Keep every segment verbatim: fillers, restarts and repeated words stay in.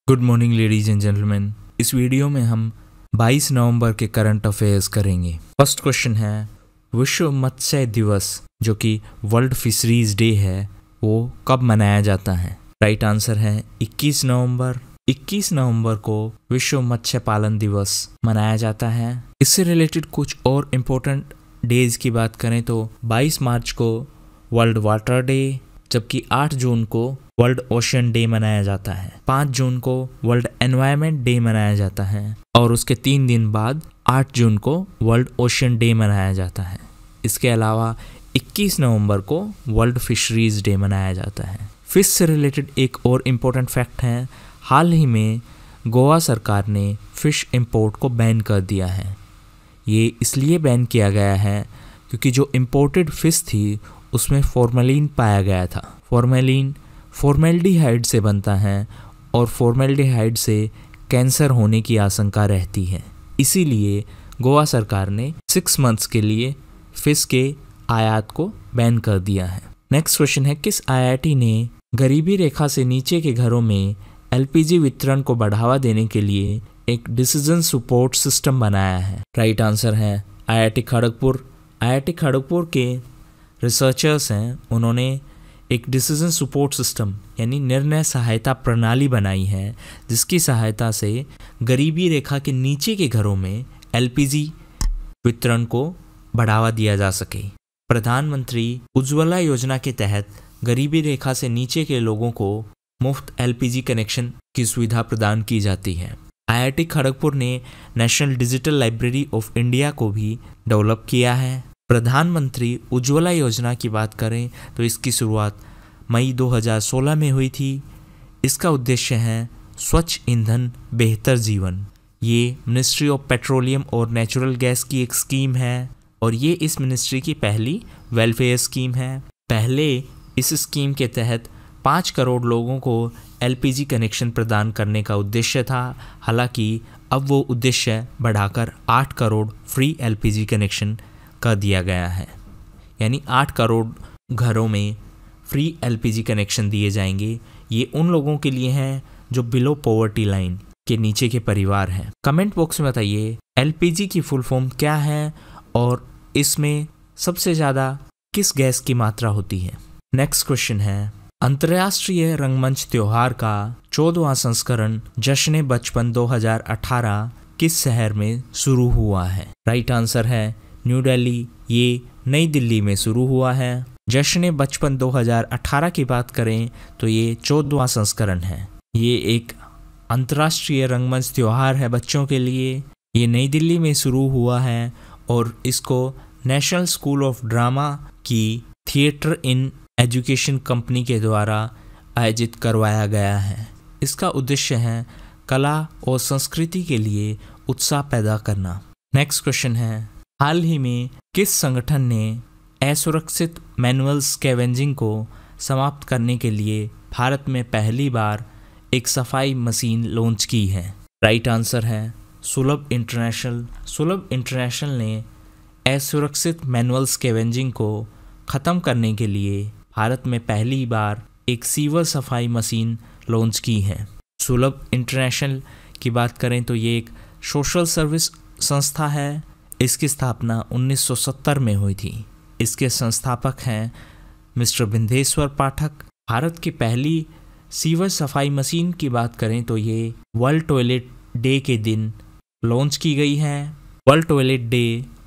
Good morning ladies and gentleman. इस video में हम बाईस नवंबर के करंट अफेयर्स करेंगे। फर्स्ट क्वेश्चन है, विश्व मत्स्य दिवस जो कि वर्ल्ड फिशरीज डे है वो कब मनाया जाता है? राइट आंसर है इक्कीस नवंबर। इक्कीस नवंबर को विश्व मत्स्य पालन दिवस मनाया जाता है। इससे रिलेटेड कुछ और इम्पोर्टेंट डेज की बात करें तो बाईस मार्च को वर्ल्ड वाटर डे, जबकि आठ जून को वर्ल्ड ओशन डे मनाया जाता है। पाँच जून को वर्ल्ड एनवायरनमेंट डे मनाया जाता है और उसके तीन दिन बाद आठ जून को वर्ल्ड ओशन डे मनाया जाता है। इसके अलावा इक्कीस नवंबर को वर्ल्ड फिशरीज डे मनाया जाता है। फिश से रिलेटेड एक और इम्पोर्टेंट फैक्ट है, हाल ही में गोवा सरकार ने फिश इंपोर्ट को बैन कर दिया है। ये इसलिए बैन किया गया है क्योंकि जो इम्पोर्टेड फिश थी उसमें फॉर्मेलिन पाया गया था। फॉर्मेलिन फॉर्मेल्डिहाइड से बनता है और फॉर्मेल्डिहाइड से कैंसर होने की आशंका रहती है। इसीलिए गोवा सरकार ने सिक्स मंथ्स के लिए फिश के आयात को बैन कर दिया है। नेक्स्ट क्वेश्चन है, किस आई आई टी ने गरीबी रेखा से नीचे के घरों में एल पी जी वितरण को बढ़ावा देने के लिए एक डिसीजन सपोर्ट सिस्टम बनाया है? राइट आंसर है I I T Kharagpur. I I T Kharagpur के रिसर्चर्स हैं, उन्होंने एक डिसीजन सपोर्ट सिस्टम यानी निर्णय सहायता प्रणाली बनाई है जिसकी सहायता से गरीबी रेखा के नीचे के घरों में एल पी जी वितरण को बढ़ावा दिया जा सके। प्रधानमंत्री उज्ज्वला योजना के तहत गरीबी रेखा से नीचे के लोगों को मुफ्त एल पी जी कनेक्शन की सुविधा प्रदान की जाती है। आई आई टी खड़गपुर ने national digital library of India को भी डेवलप किया है। प्रधानमंत्री उज्ज्वला योजना की बात करें तो इसकी शुरुआत मई दो हज़ार सोलह में हुई थी। इसका उद्देश्य है स्वच्छ ईंधन बेहतर जीवन। ये मिनिस्ट्री ऑफ पेट्रोलियम और नेचुरल गैस की एक स्कीम है और ये इस मिनिस्ट्री की पहली वेलफेयर स्कीम है। पहले इस स्कीम के तहत पाँच करोड़ लोगों को एल पी जी कनेक्शन प्रदान करने का उद्देश्य था। हालांकि अब वो उद्देश्य बढ़ाकर आठ crore free L P G connection कर दिया गया है, यानी आठ करोड़ घरों में free L P G connection दिए जाएंगे। ये उन लोगों के लिए हैं जो बिलो पॉवर्टी लाइन के नीचे के परिवार हैं। कमेंट बॉक्स में बताइए एल पी जी की फुल फॉर्म क्या है और इसमें सबसे ज़्यादा किस गैस की मात्रा होती है। नेक्स्ट क्वेश्चन है, अंतर्राष्ट्रीय रंगमंच त्योहार का चौदहवां संस्करण जश्न बचपन दो हज़ार अठारह किस शहर में शुरू हुआ है? राइट आंसर है न्यू दिल्ली। ये नई दिल्ली में शुरू हुआ है। जश्न बचपन दो हज़ार अठारह की बात करें तो ये चौदहवां संस्करण है। ये एक अंतर्राष्ट्रीय रंगमंच त्योहार है बच्चों के लिए। ये नई दिल्ली में शुरू हुआ है और इसको नेशनल स्कूल ऑफ ड्रामा की थिएटर इन एजुकेशन कंपनी के द्वारा आयोजित करवाया गया है। इसका उद्देश्य है कला और संस्कृति के लिए उत्साह पैदा करना। नेक्स्ट क्वेश्चन है, हाल ही में किस संगठन ने असुरक्षित मैनुअल स्कैवेंजिंग को समाप्त करने के लिए भारत में पहली बार एक सफाई मशीन लॉन्च की है? राइट आंसर है सुलभ इंटरनेशनल। सुलभ इंटरनेशनल ने असुरक्षित मैनुअल स्कैवेंजिंग को ख़त्म करने के लिए भारत में पहली बार एक सीवर सफाई मशीन लॉन्च की है। सुलभ इंटरनेशनल की बात करें तो ये एक सोशल सर्विस संस्था है। इसकी स्थापना उन्नीस सौ सत्तर में हुई थी। इसके संस्थापक हैं मिस्टर बिंदेश्वर पाठक। भारत की पहली सीवर सफाई मशीन की बात करें तो ये वर्ल्ड टॉयलेट डे के दिन लॉन्च की गई है। वर्ल्ड टॉयलेट डे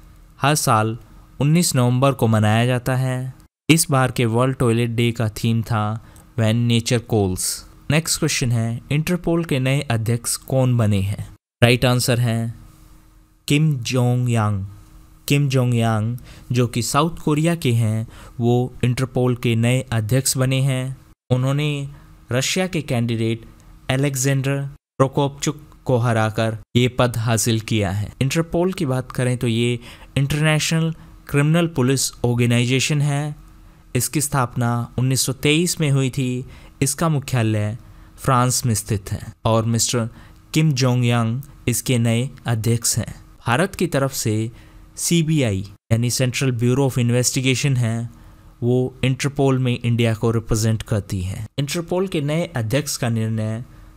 हर साल उन्नीस नवंबर को मनाया जाता है। इस बार के वर्ल्ड टॉयलेट डे का थीम था when nature calls. Next question है, इंटरपोल के नए अध्यक्ष कौन बने हैं? राइट आंसर है किम जोंग यांग। किम जोंग यांग जो कि साउथ कोरिया के हैं, वो इंटरपोल के नए अध्यक्ष बने हैं। उन्होंने रशिया के कैंडिडेट अलेक्जेंडर प्रोकोपचुक को हराकर ये पद हासिल किया है। इंटरपोल की बात करें तो ये इंटरनेशनल क्रिमिनल पुलिस ऑर्गेनाइजेशन है। इसकी स्थापना उन्नीस सौ तेईस में हुई थी। इसका मुख्यालय फ्रांस में स्थित है और मिस्टर किम जोंग यांग इसके नए अध्यक्ष हैं। भारत की तरफ से सी बी आई यानी सेंट्रल ब्यूरो ऑफ इन्वेस्टिगेशन है, वो इंटरपोल में इंडिया को रिप्रेजेंट करती है। इंटरपोल के नए अध्यक्ष का निर्णय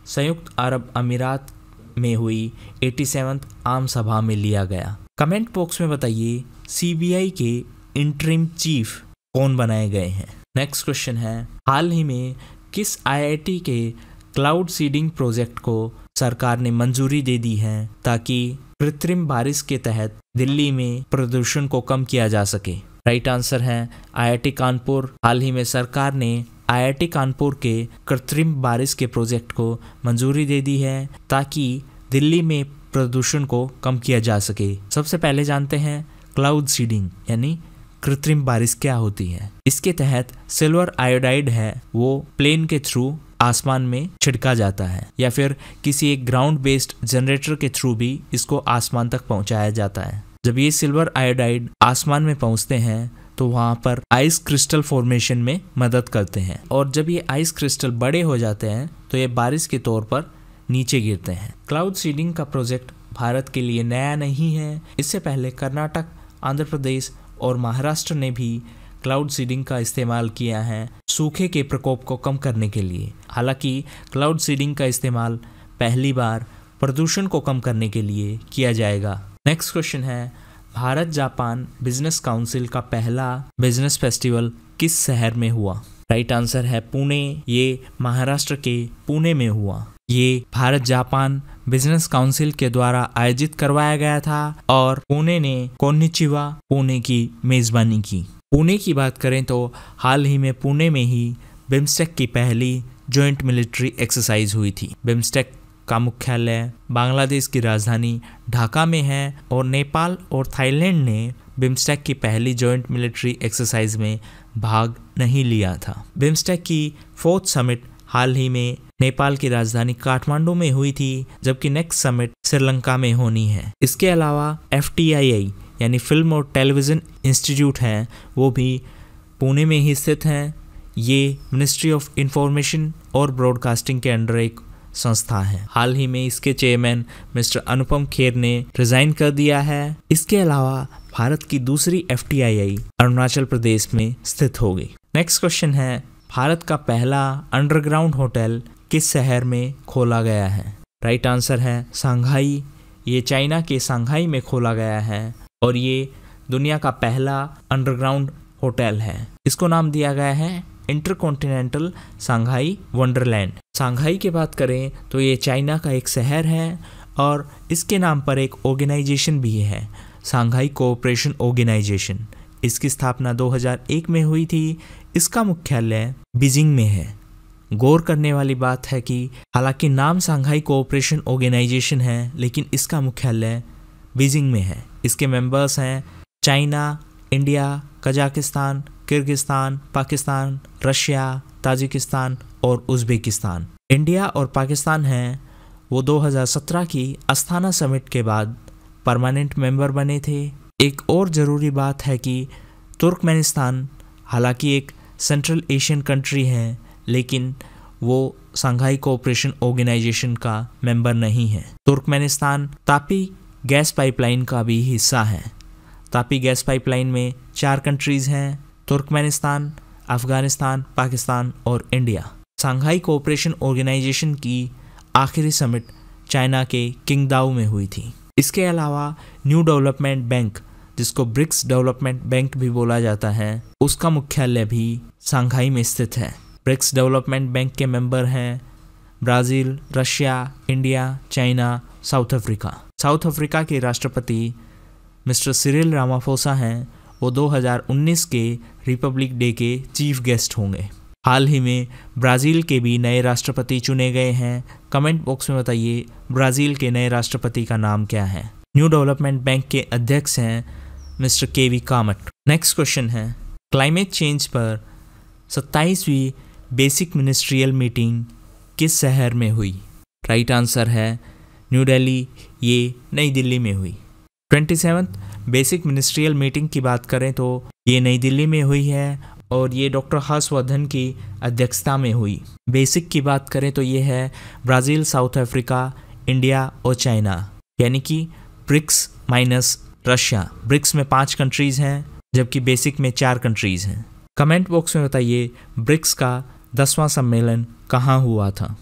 संयुक्त अरब अमीरात में हुई सत्तासीवीं आम सभा में लिया गया। कमेंट बॉक्स में बताइए सीबीआई के इंटरिम चीफ कौन बनाए गए हैं। नेक्स्ट क्वेश्चन है, हाल ही में किस आईआईटी के क्लाउड सीडिंग प्रोजेक्ट को सरकार ने मंजूरी दे दी है ताकि कृत्रिम बारिश के तहत दिल्ली में प्रदूषण को कम किया जा सके। राइट आंसर है आईआईटी कानपुर। हाल ही में सरकार ने आईआईटी कानपुर के कृत्रिम बारिश के प्रोजेक्ट को मंजूरी दे दी है ताकि दिल्ली में प्रदूषण को कम किया जा सके। सबसे पहले जानते हैं क्लाउड सीडिंग यानी कृत्रिम बारिश क्या होती है। इसके तहत सिल्वर आयोडाइड है वो प्लेन के थ्रू आसमान में छिड़का जाता है या फिर किसी एक ग्राउंड बेस्ड जनरेटर के थ्रू भी इसको आसमान तक पहुंचाया जाता है। जब ये सिल्वर आयोडाइड आसमान में पहुंचते हैं तो वहां पर आइस क्रिस्टल फॉर्मेशन में मदद करते हैं और जब ये आइस क्रिस्टल बड़े हो जाते हैं तो ये बारिश के तौर पर नीचे गिरते हैं। क्लाउड सीडिंग का प्रोजेक्ट भारत के लिए नया नहीं है। इससे पहले कर्नाटक, आंध्र प्रदेश और महाराष्ट्र ने भी क्लाउड सीडिंग का इस्तेमाल किया है सूखे के प्रकोप को कम करने के लिए। हालांकि क्लाउड सीडिंग का इस्तेमाल पहली बार प्रदूषण को कम करने के लिए किया जाएगा। नेक्स्ट क्वेश्चन है, भारत जापान बिजनेस काउंसिल का पहला बिजनेस फेस्टिवल किस शहर में हुआ। राइट आंसर है पुणे। ये महाराष्ट्र के पुणे में हुआ। ये भारत जापान बिजनेस काउंसिल के द्वारा आयोजित करवाया गया था और पुणे ने कोन्निचिवा पुणे की मेजबानी की। पुणे की बात करें तो हाल ही में पुणे में ही बिम्स्टेक की पहली जॉइंट मिलिट्री एक्सरसाइज हुई थी। बिम्स्टेक का मुख्यालय बांग्लादेश की राजधानी ढाका में है और नेपाल और थाईलैंड ने बिम्स्टेक की पहली जॉइंट मिलिट्री एक्सरसाइज में भाग नहीं लिया था। बिम्स्टेक की फोर्थ समिट हाल ही में नेपाल की राजधानी काठमांडू में हुई थी, जबकि नेक्स्ट समिट श्रीलंका में होनी है। इसके अलावा एफ टी आई आई यानी फिल्म और टेलीविज़न इंस्टीट्यूट है वो भी पुणे में ही स्थित हैं। ये मिनिस्ट्री ऑफ इंफॉर्मेशन और ब्रॉडकास्टिंग के अंडर एक संस्था है। हाल ही में इसके चेयरमैन मिस्टर अनुपम खेर ने रिजाइन कर दिया है। इसके अलावा भारत की दूसरी F T I I Arunachal Pradesh में स्थित होगी। नेक्स्ट क्वेश्चन है, भारत का पहला अंडरग्राउंड होटल किस शहर में खोला गया है। राइट आंसर है शंघाई। ये चाइना के शंघाई में खोला गया है और ये दुनिया का पहला अंडरग्राउंड होटल है। इसको नाम दिया गया है इंटरकॉन्टिनेंटल शंघाई वंडरलैंड। शंघाई की बात करें तो ये चाइना का एक शहर है और इसके नाम पर एक ऑर्गेनाइजेशन भी है, शंघाई कोऑपरेशन ऑर्गेनाइजेशन। इसकी स्थापना दो हज़ार एक में हुई थी। इसका मुख्यालय बीजिंग में है। गौर करने वाली बात है कि हालांकि नाम शंघाई कोऑपरेशन ऑर्गेनाइजेशन है लेकिन इसका मुख्यालय बीजिंग में है। इसके मेंबर्स हैं China, India, Kazakhstan, Kyrgyzstan, Pakistan, Russia, Tajikistan और उज़्बेकिस्तान। इंडिया और पाकिस्तान हैं वो दो हज़ार सत्रह की अस्थाना समिट के बाद परमानेंट मेंबर बने थे। एक और ज़रूरी बात है कि तुर्कमेनिस्तान हालांकि एक सेंट्रल एशियन कंट्री है लेकिन वो शंघाई कोऑपरेशन ऑर्गेनाइजेशन का मेंबर नहीं है। तुर्कमेनिस्तान तापी गैस पाइपलाइन का भी हिस्सा है। तापी गैस पाइपलाइन में चार कंट्रीज़ हैं, तुर्कमेनिस्तान, अफगानिस्तान, पाकिस्तान और इंडिया। शंघाई कोऑपरेशन ऑर्गेनाइजेशन की आखिरी समिट चाइना के किंगदाओ में हुई थी। इसके अलावा न्यू डेवलपमेंट बैंक, जिसको ब्रिक्स डेवलपमेंट बैंक भी बोला जाता है, उसका मुख्यालय भी शंघाई में स्थित है। ब्रिक्स डेवलपमेंट बैंक के मेंबर हैं Brazil, Russia, India, China, South Africa. South Africa के राष्ट्रपति मिस्टर सिरिल रामाफोसा हैं। वो दो हज़ार उन्नीस के रिपब्लिक डे के चीफ गेस्ट होंगे। हाल ही में ब्राज़ील के भी नए राष्ट्रपति चुने गए हैं। कमेंट बॉक्स में बताइए ब्राज़ील के नए राष्ट्रपति का नाम क्या है। न्यू डेवलपमेंट बैंक के अध्यक्ष हैं mister K V Kamat. Next question है, क्लाइमेट चेंज पर सत्ताईसवीं बेसिक मिनिस्ट्रियल मीटिंग किस शहर में हुई। राइट आंसर है न्यू दिल्ली। ये नई दिल्ली में हुई। Twenty seventh BASIC ministerial meeting की बात करें तो ये नई दिल्ली में हुई है और ये डॉक्टर हर्षवर्धन की अध्यक्षता में हुई। बेसिक की बात करें तो ये है ब्राज़ील, साउथ अफ्रीका, इंडिया और चाइना, यानी कि ब्रिक्स माइनस रशिया। ब्रिक्स में पांच कंट्रीज़ हैं जबकि बेसिक में चार कंट्रीज़ हैं। कमेंट बॉक्स में बताइए ब्रिक्स का दसवां सम्मेलन कहाँ हुआ था।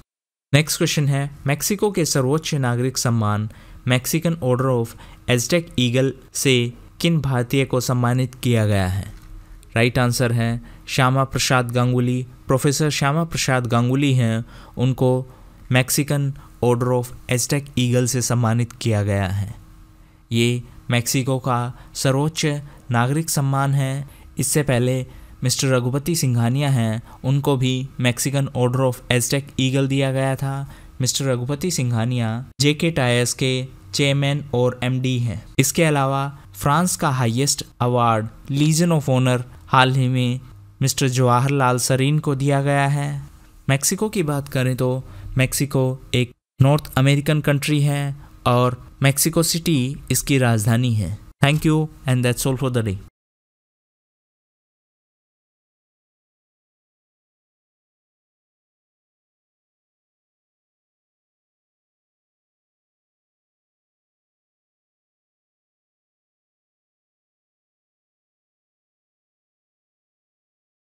नेक्स्ट क्वेश्चन है, मैक्सिको के सर्वोच्च नागरिक सम्मान Mexican order of Aztec eagle से किन भारतीय को सम्मानित किया गया है? राइट आंसर है श्यामा प्रसाद गांगुली। प्रोफेसर श्यामा प्रसाद गांगुली हैं, उनको Mexican order of Aztec eagle से सम्मानित किया गया है। ये मैक्सिको का सर्वोच्च नागरिक सम्मान है। इससे पहले मिस्टर रघुपति सिंघानिया हैं, उनको भी Mexican order of Aztec eagle दिया गया था। Mister Raghupati Singhania JK tyres के चेयरमैन और एमडी हैं। इसके अलावा फ्रांस का highest award legion of honour हाल ही में मिस्टर जवाहरलाल सरीन को दिया गया है। मैक्सिको की बात करें तो मैक्सिको एक नॉर्थ अमेरिकन कंट्री है और मैक्सिको सिटी इसकी राजधानी है। Thank you and that's all for the day.